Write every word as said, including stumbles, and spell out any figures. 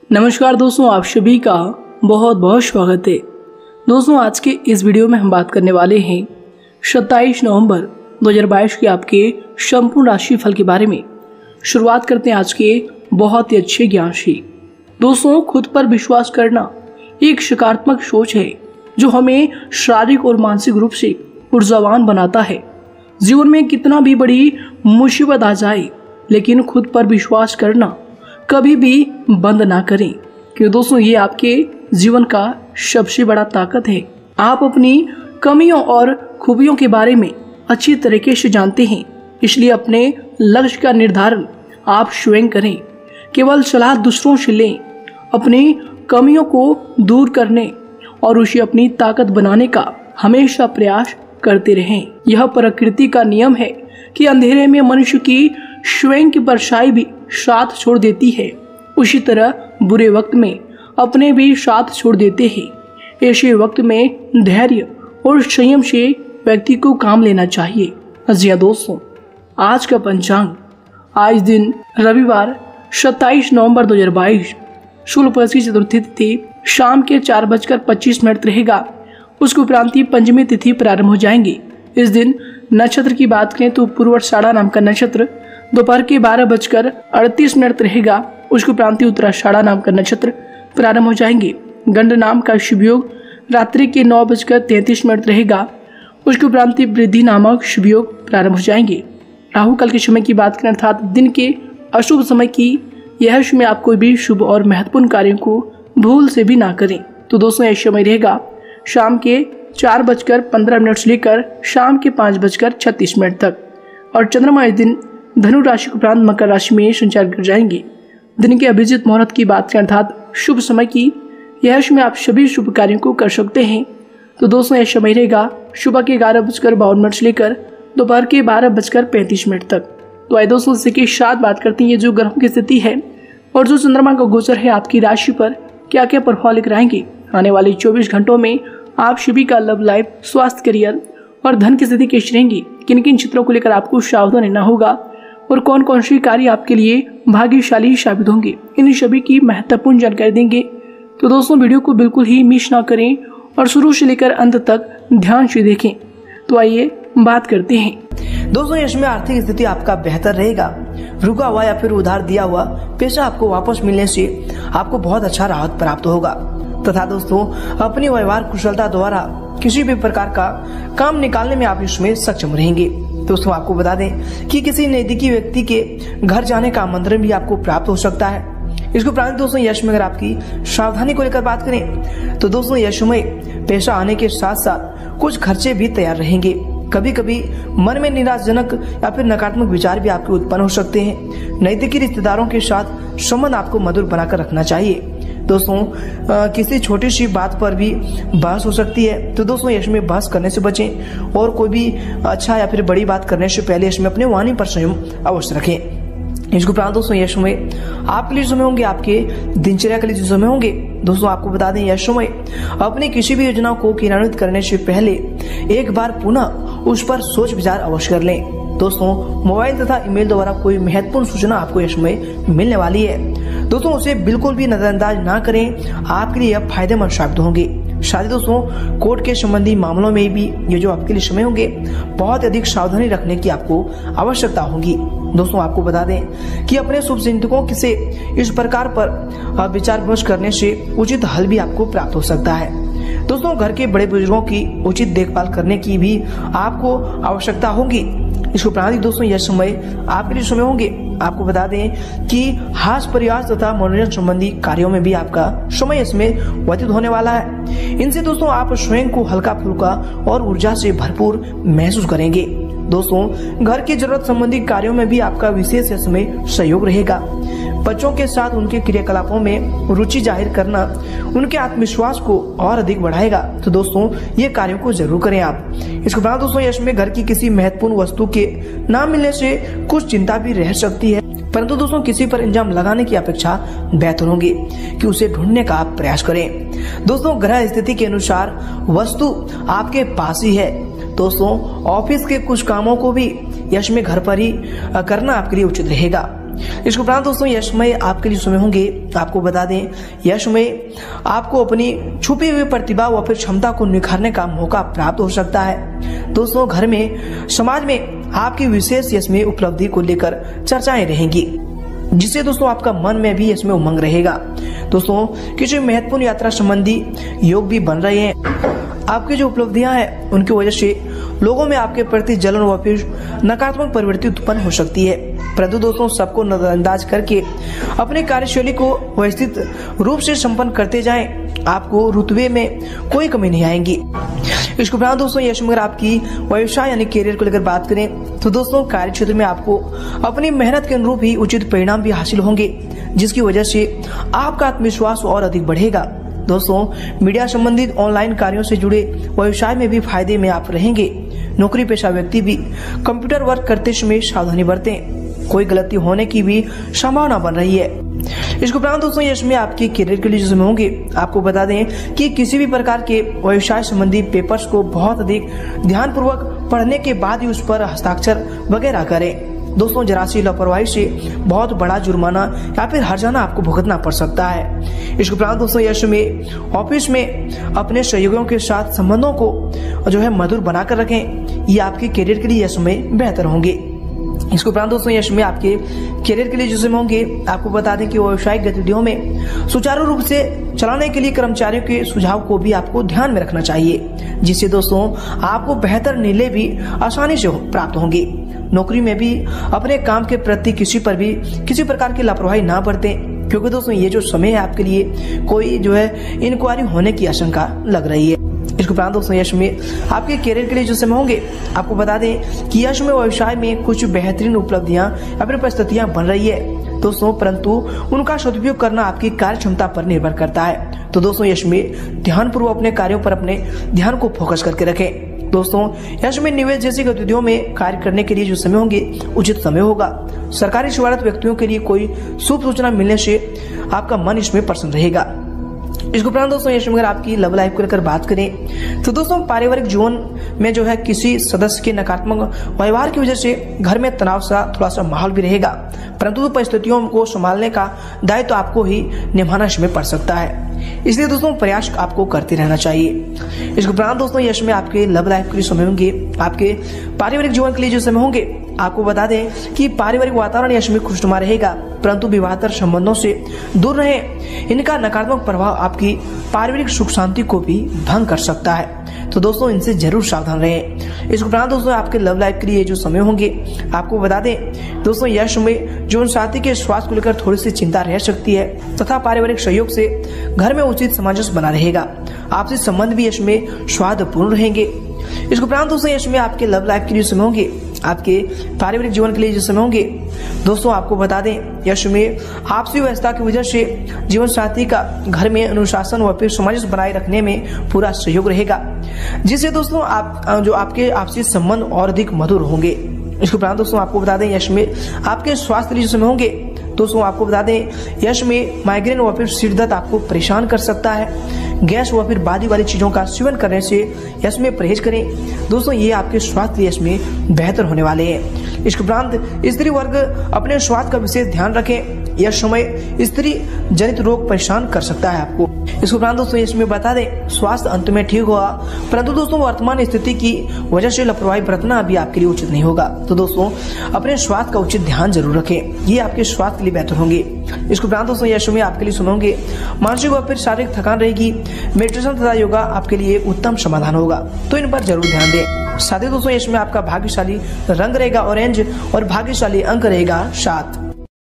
नमस्कार दोस्तों, आप सभी का बहुत बहुत स्वागत है। दोस्तों, आज के इस वीडियो में हम बात करने वाले हैं सत्ताईस नवंबर दो हज़ार बाईस के आपके संपूर्ण राशि फल के बारे में। शुरुआत करते हैं आज के बहुत ही अच्छे ज्ञान से। दोस्तों, खुद पर विश्वास करना एक सकारात्मक सोच है जो हमें शारीरिक और मानसिक रूप से ऊर्जावान बनाता है। जीवन में कितना भी बड़ी मुसीबत आ जाए, लेकिन खुद पर विश्वास करना कभी भी बंद ना करें, क्योंकि दोस्तों ये आपके जीवन का सबसे बड़ा ताकत है। आप अपनी कमियों और खूबियों के बारे में अच्छी तरीके से जानते हैं, इसलिए अपने लक्ष्य का निर्धारण आप स्वयं करें। केवल सलाह दूसरों से लें। अपनी कमियों को दूर करने और उसे अपनी ताकत बनाने का हमेशा प्रयास करते रहें। यह प्रकृति का नियम है कि अंधेरे में मनुष्य की स्वयं की परछाई भी साथ छोड़ देती है, उसी तरह बुरे वक्त में अपने भी साथ छोड़ देते हैं। ऐसे वक्त में धैर्य और संयम से व्यक्ति को काम लेना चाहिए। जी हाँ दोस्तों, आज का पंचांग, आज दिन रविवार सत्ताईस नवंबर दो हज़ार बाईस, शुक्ल पक्ष की चतुर्थी तिथि शाम के चार बजकर पच्चीस मिनट रहेगा। उसके उपरांत पंचमी तिथि प्रारंभ हो जाएंगी। इस दिन नक्षत्र की बात करें तो पूर्वाषाढ़ा नाम का नक्षत्र दोपहर के बारह बजकर अड़तीस मिनट रहेगा। उसके उपरांत उत्तराषाढ़ा नाम का नक्षत्र प्रारंभ हो जाएंगे। गंड नाम का शुभ योग रात्रि के नौ बजकर तैंतीस मिनट रहेगा। उसके उपरांत वृद्धि नामक शुभ योग प्रारंभ हो जाएंगे। राहु काल के समय की बात करें अर्थात दिन के अशुभ समय की यह समय आप कोई भी शुभ और महत्वपूर्ण कार्यों को भूल से भी ना करें। तो दोस्तों, यह समय रहेगा शाम के चार बजकर पंद्रह मिनट से लेकर शाम के पाँच बजकर छत्तीस मिनट तक। और चंद्रमा इस दिन धनु राशि के उपरांत मकर राशि में संचार कर जाएंगे। दिन के अभिजित मुहूर्त की बात करें अर्थात शुभ समय की यह समय आप सभी शुभ कार्यों को कर सकते हैं। तो दोस्तों, यह समय रहेगा सुबह के ग्यारह बजकर बावन मिनट से लेकर दोपहर के बारह बजकर पैंतीस मिनट तक। तो आइए दोस्तों, इसी के साथ बात करते हैं ये जो ग्रहों की स्थिति है और जो चंद्रमा का गोचर है आपकी राशि पर क्या क्या प्रभाव लेकर आएंगे। आने वाले चौबीस घंटों में आप सभी का लव लाइफ, स्वास्थ्य, करियर और धन की स्थिति कैसी रहेंगी, किन किन चित्रों को लेकर आपको सावधान रहना होगा और कौन कौन सी कार्य आपके लिए भाग्यशाली साबित होंगे, इन सभी की महत्वपूर्ण जानकारी देंगे। तो दोस्तों, वीडियो को बिल्कुल ही मिस ना करें और शुरू से लेकर अंत तक ध्यान से देखें। तो आइए बात करते हैं। दोस्तों, इसमें आर्थिक स्थिति आपका बेहतर रहेगा। रुका हुआ या फिर उधार दिया हुआ पैसा आपको वापस मिलने से आपको बहुत अच्छा राहत प्राप्त होगा तथा दोस्तों, अपनी व्यवहार कुशलता द्वारा किसी भी प्रकार का काम निकालने में आप इसमें सक्षम रहेंगे। दोस्तों, आपको बता दें कि किसी नजदीकी व्यक्ति के घर जाने का आमंत्रण भी आपको प्राप्त हो सकता है। इसके उपरांत दोस्तों, यश में अगर आपकी सावधानी को लेकर बात करें तो दोस्तों, यश में पैसा आने के साथ साथ कुछ खर्चे भी तैयार रहेंगे। कभी कभी मन में निराशजनक या फिर नकारात्मक विचार भी आपके उत्पन्न हो सकते हैं। नजदीकी रिश्तेदारों के साथ संबंध आपको मधुर बनाकर रखना चाहिए। दोस्तों, आ, किसी छोटी सी बात पर भी बहस हो सकती है, तो दोस्तों इसमें बहस करने से बचें और कोई भी अच्छा या फिर बड़ी बात करने से पहले इसमें अपने वाणी पर संयम अवश्य रखें। इसके उपरांत दोस्तों, यह समय आपके लिए समय होंगे आपके दिनचर्या के लिए जो समय होंगे। दोस्तों, आपको बता दें यह समय अपनी किसी भी योजना को क्रियान्वित करने से पहले एक बार पुनः उस पर सोच विचार अवश्य कर लें। दोस्तों, मोबाइल तथा ईमेल द्वारा कोई महत्वपूर्ण सूचना आपको यह समय मिलने वाली है। दोस्तों, उसे बिल्कुल भी नजरअंदाज ना करें, आपके लिए यह फायदेमंद साबित होंगे। साथ ही दोस्तों, कोर्ट के संबंधी मामलों में भी ये जो आपके लिए समय होंगे बहुत अधिक सावधानी रखने की आपको आवश्यकता होगी। दोस्तों, आपको बता दें कि अपने शुभ चिंतकों से इस प्रकार पर विचार विमर्श करने से उचित हल भी आपको प्राप्त हो सकता है। दोस्तों, घर के बड़े बुजुर्गों की उचित देखभाल करने की भी आपको आवश्यकता होगी। इसके उपरांत दोस्तों, यह समय आपके लिए समय होंगे। आपको बता दें कि हास्य, प्रयास तथा मनोरंजन संबंधी कार्यों में भी आपका समय इसमें व्यतीत होने वाला है। इनसे दोस्तों आप स्वयं को हल्का फुल्का और ऊर्जा से भरपूर महसूस करेंगे। दोस्तों, घर की जरूरत संबंधी कार्यों में भी आपका विशेष इसमें सहयोग रहेगा। बच्चों के साथ उनके क्रियाकलापों में रुचि जाहिर करना उनके आत्मविश्वास को और अधिक बढ़ाएगा। तो दोस्तों, ये कार्यों को जरूर करें आप। इसके बाद दोस्तों, इसमें घर की किसी महत्वपूर्ण वस्तु के न मिलने से कुछ चिंता भी रह सकती है, परंतु दोस्तों किसी पर इल्जाम लगाने की अपेक्षा बेहतर होगी कि उसे ढूंढने का आप प्रयास करें। दोस्तों, ग्रह स्थिति के अनुसार वस्तु आपके पास ही है। दोस्तों, ऑफिस के कुछ कामों को भी यश में घर पर ही करना आपके लिए उचित रहेगा। इसके उपरांत दोस्तों यश में आपके लिए समय होंगे, आपको बता दें यश में आपको अपनी छुपी हुई प्रतिभा व फिर क्षमता को निखारने का मौका प्राप्त हो सकता है। दोस्तों घर में समाज में आपकी विशेष यश में उपलब्धि को लेकर चर्चाएं रहेंगी, जिससे दोस्तों आपका मन में भी इसमें उमंग रहेगा। दोस्तों किसी महत्वपूर्ण यात्रा संबंधी योग भी बन रहे हैं। आपकी जो उपलब्धियां हैं उनकी वजह से लोगों में आपके प्रति जलन व फिर नकारात्मक प्रवृत्ति उत्पन्न हो सकती है, परंतु दोस्तों सबको नजरअंदाज करके अपने कार्यशैली को व्यवस्थित रूप से संपन्न करते जाएं, आपको रुतबे में कोई कमी नहीं आएगी। इसके उपरांत दोस्तों यश में अगर आपकी व्यवसाय यानी करियर को लेकर बात करें तो दोस्तों कार्य क्षेत्र में आपको अपनी मेहनत के अनुरूप ही उचित परिणाम भी हासिल होंगे, जिसकी वजह से आपका आत्मविश्वास और अधिक बढ़ेगा। दोस्तों मीडिया संबंधित ऑनलाइन कार्यों से जुड़े व्यवसाय में भी फायदे में आप रहेंगे। नौकरी पेशा व्यक्ति भी कंप्यूटर वर्क करते समय सावधानी बरतें, कोई गलती होने की भी संभावना बन रही है। इसके उपरांत दोस्तों यश में आपके करियर के लिए जो समय होंगे, आपको बता दें कि किसी भी प्रकार के व्यवसाय संबंधी पेपर्स को बहुत अधिक ध्यानपूर्वक पढ़ने के बाद ही उस पर हस्ताक्षर वगैरह करें। दोस्तों जरा सी लापरवाही से बहुत बड़ा जुर्माना या फिर हर्जाना आपको भुगतना पड़ सकता है। इसके उपरांत दोस्तों यश में ऑफिस में अपने सहयोगियों के साथ संबंधों को जो है मधुर बनाकर रखें, ये आपके करियर के लिए यश में बेहतर होंगे। इसके उपरांत दोस्तों यश में आपके करियर के लिए जो समय होंगे, आपको बता दें कि व्यावसायिक गतिविधियों में सुचारू रूप से चलाने के लिए कर्मचारियों के सुझाव को भी आपको ध्यान में रखना चाहिए, जिससे दोस्तों आपको बेहतर निर्णय भी आसानी से प्राप्त होंगे। नौकरी में भी अपने काम के प्रति किसी पर भी किसी प्रकार की लापरवाही ना बरतें, क्योंकि दोस्तों ये जो समय है आपके लिए कोई जो है इंक्वायरी होने की आशंका लग रही है। इसके उपरांत दोस्तों यश में आपके करियर के लिए जो समय होंगे, आपको बता दें कि यश में व्यवसाय में कुछ बेहतरीन उपलब्धियां या फिर परिस्थितियां बन रही है दोस्तों, परंतु उनका सदुपयोग करना आपकी कार्य क्षमता पर निर्भर करता है। तो दोस्तों यश में ध्यानपूर्वक अपने कार्यों पर अपने ध्यान को फोकस करके रखें। दोस्तों यश में निवेश जैसी गतिविधियों में कार्य करने के लिए जो समय होंगे उचित समय होगा। सरकारी सेवारत व्यक्तियों के लिए कोई शुभ सूचना मिलने से आपका मन इसमें प्रसन्न रहेगा। इसके उपरांत दोस्तों यश में अगर आपकी लव लाइफ को लेकर बात करें तो दोस्तों पारिवारिक जीवन में जो है किसी सदस्य के नकारात्मक व्यवहार की वजह से घर में तनाव सा थोड़ा सा माहौल भी रहेगा, परंतु परिस्थितियों को संभालने का दायित्व तो आपको ही निभाना इसमें पड़ सकता है, इसलिए दोस्तों प्रयास आपको करते रहना चाहिए। इसके उपरांत दोस्तों यश में आपके लव लाइफ के लिए समय होंगे, आपके पारिवारिक जीवन के लिए जो समय होंगे, आपको बता दें कि पारिवारिक वातावरण यश में खुशनुमा रहेगा, परंतु विवाहतर संबंधों से दूर रहें। इनका नकारात्मक प्रभाव आपकी पारिवारिक सुख शांति को भी भंग कर सकता है, तो दोस्तों इनसे जरूर सावधान रहें। इसके उपरांत दोस्तों आपके लव लाइफ के लिए जो समय होंगे, आपको बता दें दोस्तों यश में जीवन साथी के स्वास्थ्य को लेकर थोड़ी सी चिंता रह सकती है तथा पारिवारिक सहयोग से घर में उचित सामंजस्य बना रहेगा। आपसी संबंध भी यश में स्वादपूर्ण रहेंगे। इसके उपरांत दोस्तों यश में आपके लव लाइफ के लिए समय होंगे, आपके पारिवारिक जीवन के लिए जो समय होंगे दोस्तों, आपको बता दें यश में आपसी व्यवस्था की वजह से जीवन साथी का घर में अनुशासन व फिर सामंजस्य बनाए रखने में पूरा सहयोग रहेगा, जिससे दोस्तों आप जो आपके आपसी संबंध और अधिक मधुर होंगे। इसके उपरांत दोस्तों आपको बता दें यश में आपके स्वास्थ्य के लिए जो समय होंगे दोस्तों, आपको बता दें यश में माइग्रेन व फिर सिर दर्द आपको परेशान कर सकता है। गैस व फिर बादी वाली चीजों का सेवन करने से यश में परहेज करें दोस्तों, ये आपके स्वास्थ्य यश में बेहतर होने वाले हैं। इसके उपरांत स्त्री वर्ग अपने स्वास्थ्य का विशेष ध्यान रखें, यह समय स्त्री जनित रोग परेशान कर सकता है आपको। इसके उपरांत दोस्तों इसमें बता दें स्वास्थ्य अंत में ठीक होगा, परंतु दोस्तों वर्तमान स्थिति की वजह से लापरवाही बरतना अभी आपके लिए उचित नहीं होगा, तो दोस्तों अपने स्वास्थ्य का उचित ध्यान जरूर रखें, ये आपके स्वास्थ्य के लिए बेहतर होंगे। इसके उपरांत दोस्तों यश में आपके लिए सुनोगे मानसिक व फिर शारीरिक थकान रहेगी, मेडिटेशन तथा योगा आपके लिए उत्तम समाधान होगा, तो इन पर जरूर ध्यान दें। साथ ही दोस्तों इसमें आपका भाग्यशाली रंग रहेगा ऑरेंज और भाग्यशाली अंक रहेगा सात।